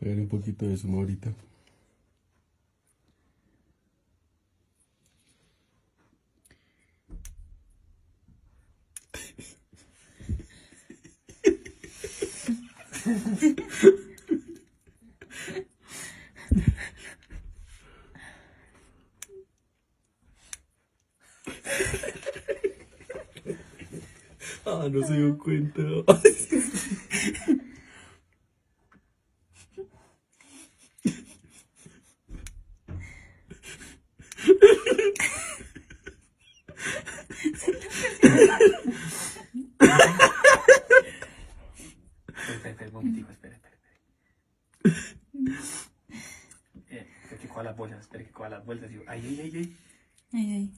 Pegar un poquito de zoom ahorita. Ah, no se dio cuenta. Espera, un momentico, espera. Espera que coja las bolsas, espera que coja las bolsas. Ay. Ay,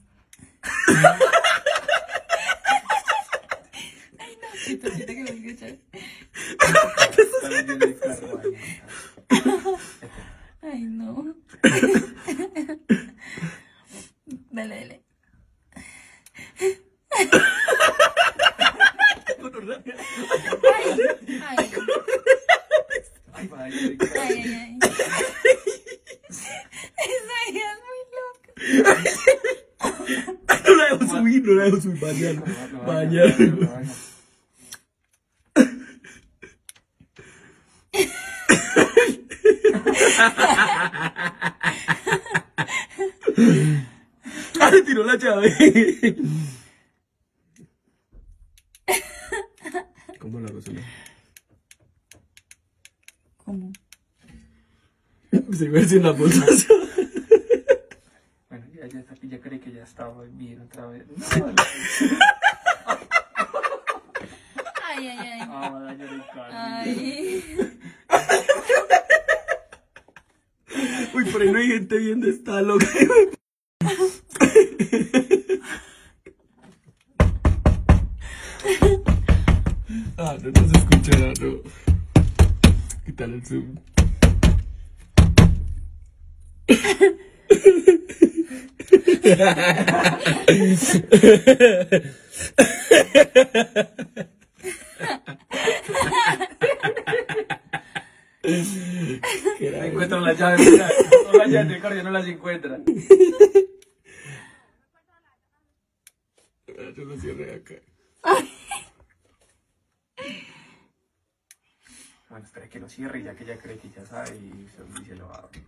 no, siento que lo escuchas. Ay, no. Dale. Ay. Ay. Esa hija es muy loca. No la dejo subir, bañalo. ¡Ah, le tiró la llave! ¿Cómo la Rosana? ¿Cómo? Se iba a decir las bolsas. Bueno, ya creí que ya estaba bien otra vez. No, Ay. Ay. Uy, por ahí no hay gente viendo esta loca. Ah, no se escuchará, no. Quítale el zoom. No encuentran las llaves, mira. No las llaves del carro, ya no las encuentran. Yo lo cierré acá. Bueno, espera que lo cierre ya que ya cree que ya sabe y se lo abre.